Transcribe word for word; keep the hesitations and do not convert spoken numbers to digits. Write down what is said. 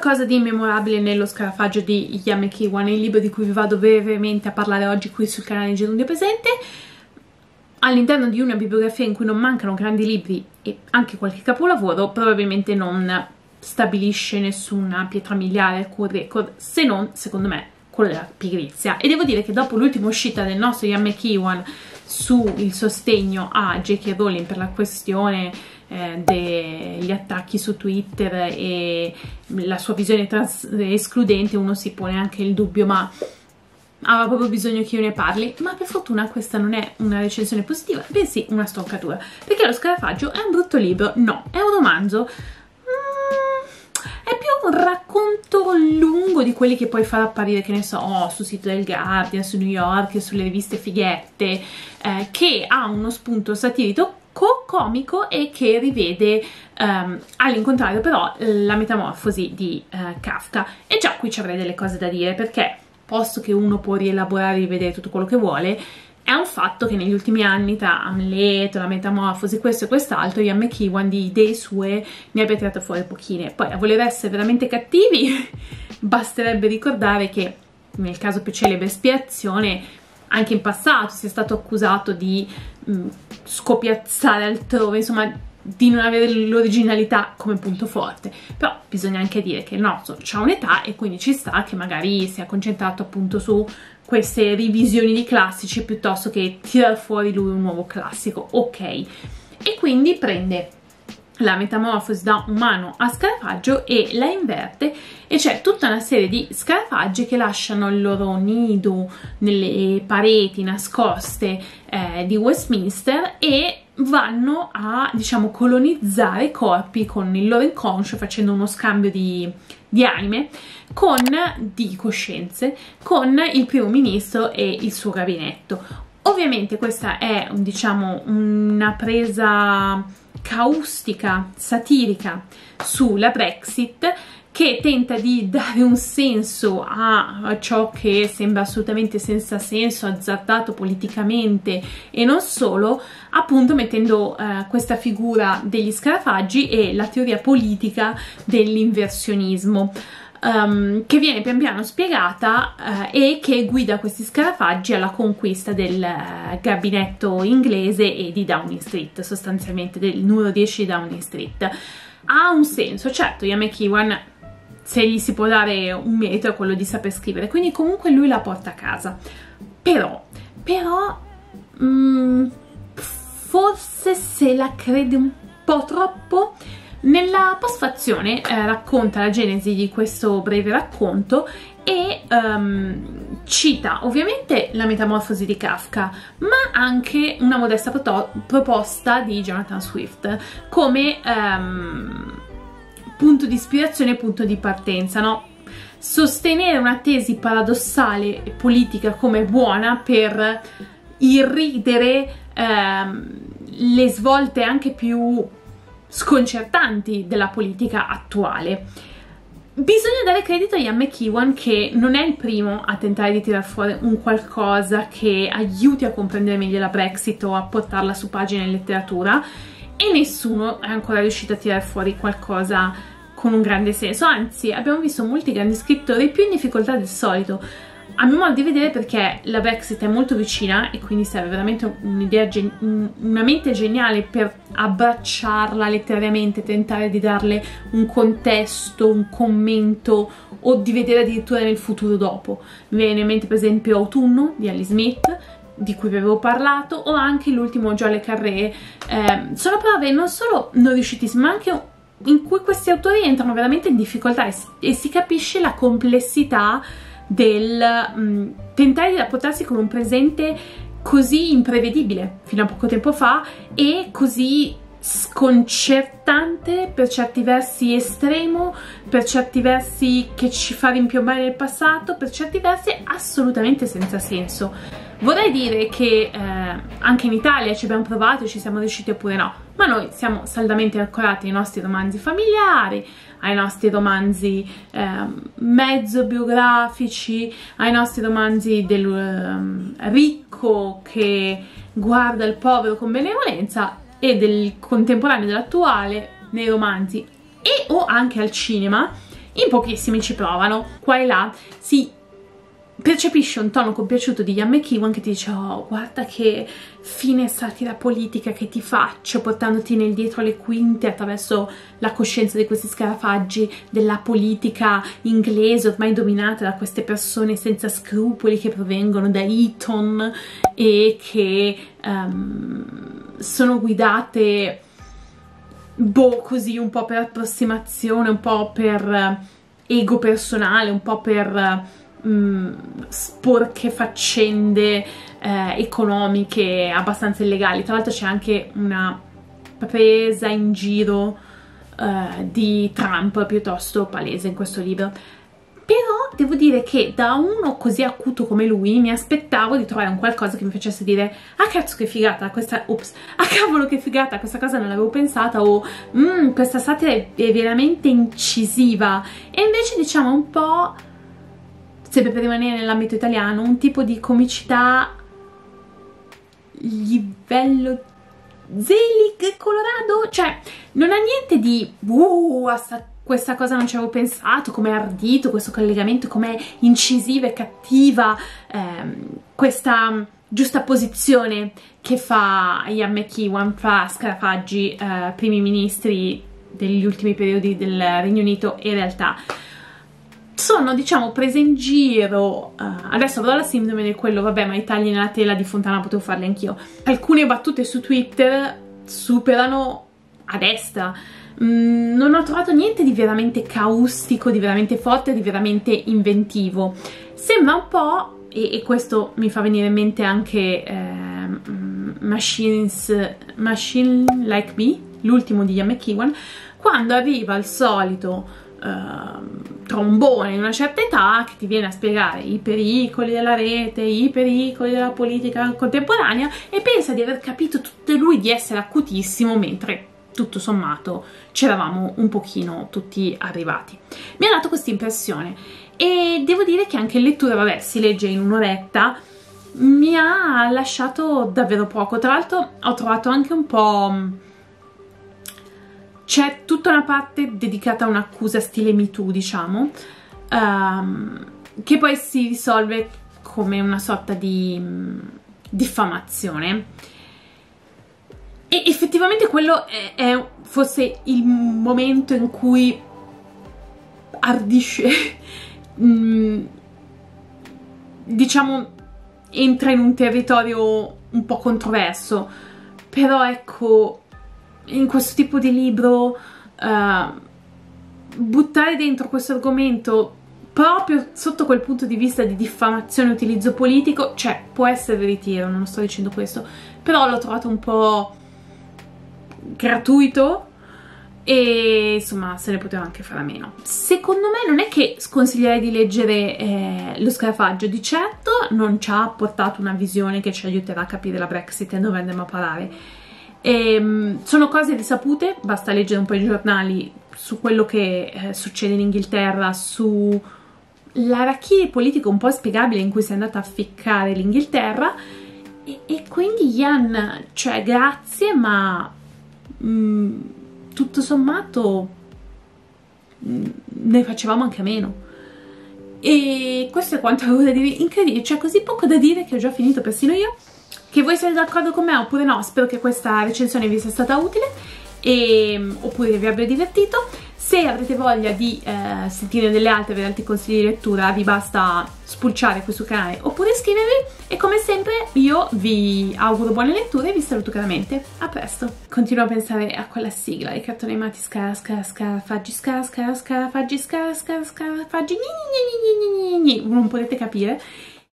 qualcosa di memorabile nello scarafaggio di Ian McEwan, il libro di cui vi vado brevemente a parlare oggi qui sul canale Gerundio Presente, all'interno di una bibliografia in cui non mancano grandi libri e anche qualche capolavoro, probabilmente non stabilisce nessuna pietra miliare, alcun record, se non, secondo me, quello della pigrizia. E devo dire che dopo l'ultima uscita del nostro Ian McEwan sul sostegno a J K Rowling per la questione eh, degli attacchi su Twitter e la sua visione escludente, uno si pone anche il dubbio, ma aveva proprio bisogno che io ne parli? Ma per fortuna questa non è una recensione positiva, bensì una stroncatura, perché Lo Scarafaggio è un brutto libro? No, è un romanzo. È più un racconto lungo di quelli che puoi far apparire, che ne so, sul sito del Guardian, su New York, sulle riviste fighette, eh, che ha uno spunto satirico, comico e che rivede um, all'incontrario però la metamorfosi di uh, Kafka. E già qui ci avrei delle cose da dire, perché posto che uno può rielaborare e rivedere tutto quello che vuole, è un fatto che negli ultimi anni, tra Amleto, la metamorfosi, questo e quest'altro, Ian McEwan di idee sue ne abbia tirato fuori pochine. Poi, a voler essere veramente cattivi, basterebbe ricordare che nel caso più celebre Espiazione, anche in passato sia stato accusato di mh, scopiazzare altrove, insomma di non avere l'originalità come punto forte. Però bisogna anche dire che il nostro ha un'età e quindi ci sta che magari sia concentrato appunto su queste rivisioni di classici piuttosto che tirar fuori lui un nuovo classico, ok. E quindi prende la metamorfosi da umano a scarafaggio e la inverte, e c'è tutta una serie di scarafaggi che lasciano il loro nido nelle pareti nascoste eh, di Westminster e vanno a, diciamo, colonizzare corpi con il loro inconscio, facendo uno scambio di, di anime, con, di coscienze, con il primo ministro e il suo gabinetto. Ovviamente questa è, diciamo, una presa caustica, satirica sulla Brexit, che tenta di dare un senso a ciò che sembra assolutamente senza senso, azzardato politicamente e non solo, appunto mettendo eh, questa figura degli scarafaggi e la teoria politica dell'inversionismo, um, che viene pian piano spiegata eh, e che guida questi scarafaggi alla conquista del eh, gabinetto inglese e di Downing Street, sostanzialmente del numero dieci di Downing Street. Ha un senso, certo. Ian McEwan, se gli si può dare un merito, è quello di saper scrivere, quindi comunque lui la porta a casa. Però, però mh, forse se la crede un po' troppo. Nella postfazione eh, racconta la genesi di questo breve racconto e um, cita ovviamente la metamorfosi di Kafka, ma anche una modesta proposta di Jonathan Swift come um, punto di ispirazione e punto di partenza, no? Sostenere una tesi paradossale e politica come buona per irridere ehm, le svolte anche più sconcertanti della politica attuale. Bisogna dare credito a Ian McEwan, che non è il primo a tentare di tirar fuori un qualcosa che aiuti a comprendere meglio la Brexit o a portarla su pagina in letteratura, e nessuno è ancora riuscito a tirare fuori qualcosa con un grande senso. Anzi, abbiamo visto molti grandi scrittori più in difficoltà del solito, a mio modo di vedere, perché la Brexit è molto vicina e quindi serve veramente un'idea, una mente geniale per abbracciarla letterariamente, tentare di darle un contesto, un commento, o di vedere addirittura nel futuro dopo. Mi viene in mente per esempio Autunno di Alice Smith, di cui vi avevo parlato, o anche l'ultimo Joe Le Carré. Eh, sono prove non solo non riuscitissime, ma anche in cui questi autori entrano veramente in difficoltà e, e si capisce la complessità del mh, tentare di rapportarsi con un presente così imprevedibile fino a poco tempo fa e così sconcertante, per certi versi estremo, per certi versi che ci fa rimpiazzare nel passato, per certi versi assolutamente senza senso. Vorrei dire che eh, anche in Italia ci abbiamo provato, ci siamo riusciti oppure no, ma noi siamo saldamente ancorati ai nostri romanzi familiari, ai nostri romanzi eh, mezzo biografici, ai nostri romanzi del um, ricco che guarda il povero con benevolenza, e del contemporaneo, dell'attuale, nei romanzi e o anche al cinema, in pochissimi ci provano, qua e là si percepisce un tono compiaciuto di Ian McEwan che ti dice: oh, guarda che fine satira politica che ti faccio, portandoti nel dietro le quinte attraverso la coscienza di questi scarafaggi della politica inglese ormai dominata da queste persone senza scrupoli che provengono da Eton e che um, sono guidate boh così un po' per approssimazione, un po' per ego personale, un po' per sporche faccende eh, economiche abbastanza illegali. Tra l'altro c'è anche una presa in giro eh, di Trump piuttosto palese in questo libro, però devo dire che da uno così acuto come lui mi aspettavo di trovare un qualcosa che mi facesse dire: ah cazzo che figata questa, ops, ah cavolo che figata, questa cosa non l'avevo pensata, o mm, questa satira è, è veramente incisiva. E invece diciamo un po', sempre per rimanere nell'ambito italiano, un tipo di comicità livello Zelig Colorado, cioè non ha niente di uh, questa cosa non ci avevo pensato, com'è ardito questo collegamento, com'è incisiva e cattiva ehm, questa giusta posizione che fa Ian McEwan fra scarafaggi eh, primi ministri degli ultimi periodi del Regno Unito e in realtà sono, diciamo, prese in giro. Uh, adesso avrò la sindrome di quello, vabbè, ma i tagli nella tela di Fontana potevo farli anch'io. Alcune battute su Twitter superano a destra. Mm, non ho trovato niente di veramente caustico, di veramente forte, di veramente inventivo. Sembra un po', e, e questo mi fa venire in mente anche eh, Machines, Machine Like Me, l'ultimo di Ian McEwan, quando arriva il solito Uh, trombone in una certa età che ti viene a spiegare i pericoli della rete, i pericoli della politica contemporanea, e pensa di aver capito tutto lui, di essere acutissimo, mentre tutto sommato c'eravamo un pochino tutti arrivati. Mi ha dato questa impressione e devo dire che anche in lettura, vabbè, si legge in un'oretta, mi ha lasciato davvero poco. Tra l'altro ho trovato anche un po'... c'è tutta una parte dedicata a un'accusa stile Me Too, diciamo, um, che poi si risolve come una sorta di um, diffamazione. E effettivamente quello è, è forse il momento in cui ardisce, um, diciamo, entra in un territorio un po' controverso, però ecco, in questo tipo di libro uh, buttare dentro questo argomento proprio sotto quel punto di vista di diffamazione e utilizzo politico, cioè può essere veritiero, non sto dicendo questo, però l'ho trovato un po' gratuito e insomma se ne poteva anche fare a meno. Secondo me non è che sconsiglierei di leggere eh, Lo Scarafaggio, di certo non ci ha portato una visione che ci aiuterà a capire la Brexit e dove andremo a parare. E, sono cose risapute, basta leggere un po' i giornali su quello che eh, succede in Inghilterra, su l'arachide politico un po' spiegabile in cui si è andata a ficcare l'Inghilterra, e, e quindi Ian, cioè grazie, ma mh, tutto sommato mh, ne facevamo anche a meno. E questo è quanto avevo da dire. Incredibile, c'è così poco da dire che ho già finito persino io. Che voi siete d'accordo con me oppure no, spero che questa recensione vi sia stata utile e, oppure che vi abbia divertito. Se avrete voglia di eh, sentire delle altre, degli altri consigli di lettura, vi basta spulciare qui sul canale oppure iscrivervi, e come sempre io vi auguro buone letture e vi saluto caramente. A presto. Continuo a pensare a quella sigla, i cartoni animati scara scara scarafaggi scara scara scarafaggi scara scara scarafaggi, non potete capire.